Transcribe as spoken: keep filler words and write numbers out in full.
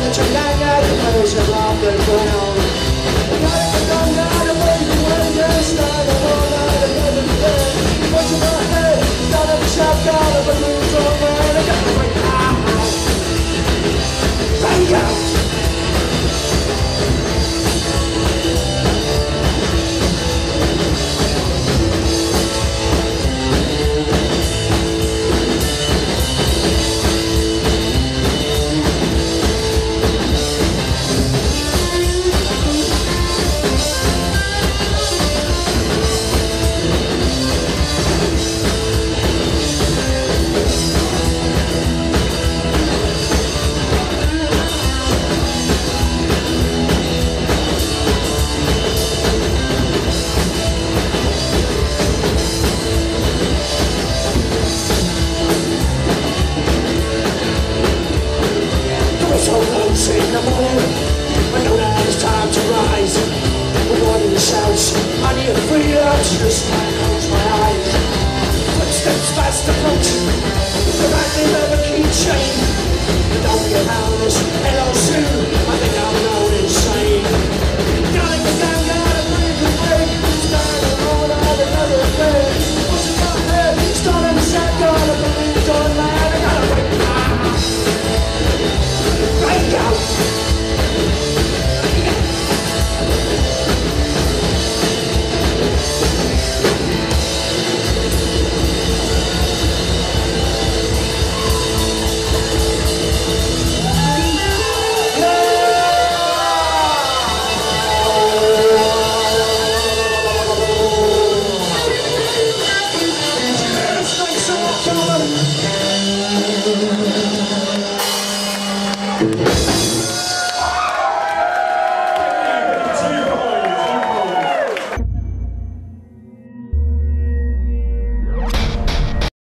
Just like close my eyes. Footsteps fast approaching. The rattling of a keychain. Don't get out of this hello soon. I think I'm going insane. Gotta get down, gotta breathe and break. Standing on another day. What's in my head? Starting to set, gotta believe, don't lie. I gotta break out. Break out. Come on.